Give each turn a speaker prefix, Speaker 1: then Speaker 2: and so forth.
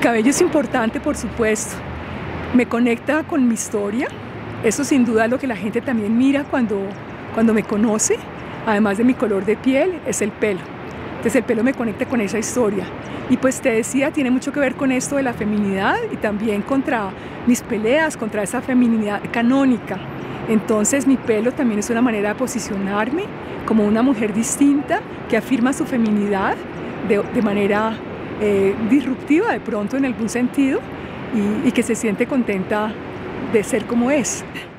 Speaker 1: cabello es importante, por supuesto. Me conecta con mi historia. Eso sin duda es lo que la gente también mira cuando me conoce. Además de mi color de piel, es el pelo. Entonces el pelo me conecta con esa historia. Y pues te decía, tiene mucho que ver con esto de la feminidad y también contra mis peleas, contra esa feminidad canónica. Entonces mi pelo también es una manera de posicionarme como una mujer distinta que afirma su feminidad de manera disruptiva de pronto en algún sentido y que se siente contenta de ser como es.